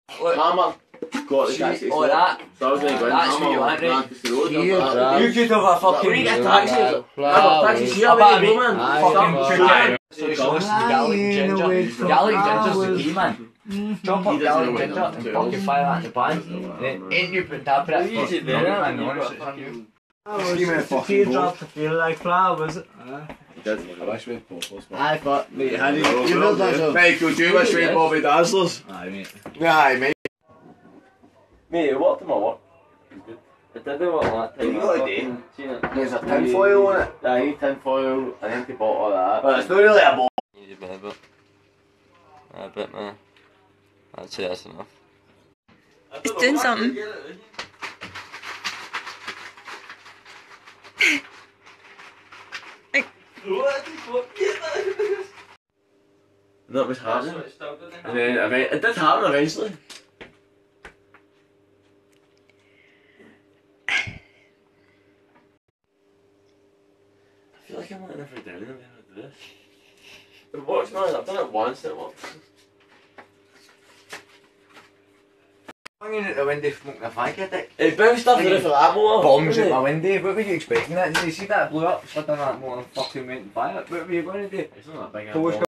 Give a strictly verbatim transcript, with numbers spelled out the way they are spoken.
Hammer. Got the taxi. Oh, that. So I was going to go in That's Hammer. what you want, right? You could have a fucking... We get taxis. I've got taxis here, I bet baby, me- man. Aye, Fucking fuck. shit. Socialist garlic ginger. Garlic ginger's the key, man. Chop up garlic ginger and fucking fire that in the pan. Ain't you putting that for it? Easy Fuck, there, man, man. honestly, it's on you. Teardrop to feel like flowers. I wish we had Poplars, man. Aye, but mate, how do you... You You know know that so... Mate, could you wish we had Bobby Dazzlers? Aye, mate. Aye, mate. Mate, it worked in my work. It did work that time. You got a I day. fucking seen it. There's a tin foil on it. Aye, tin foil, an empty bottle of that. But it's not really a bottle. Easy bit, but a bit, man. I'd say that's enough. He's doing something. That was happening. And then event- it did happen eventually. I feel like I'm letting every down when I do this. It works, man. I've done it once and it works. Hanging out the window smoking a fag, you dick. It bounced off the roof of that motor. Bombs out my window, what were you expecting that? Did you see that blew up, slid on that motor and fucking went on fire? What were you going to do? It's not that big. Close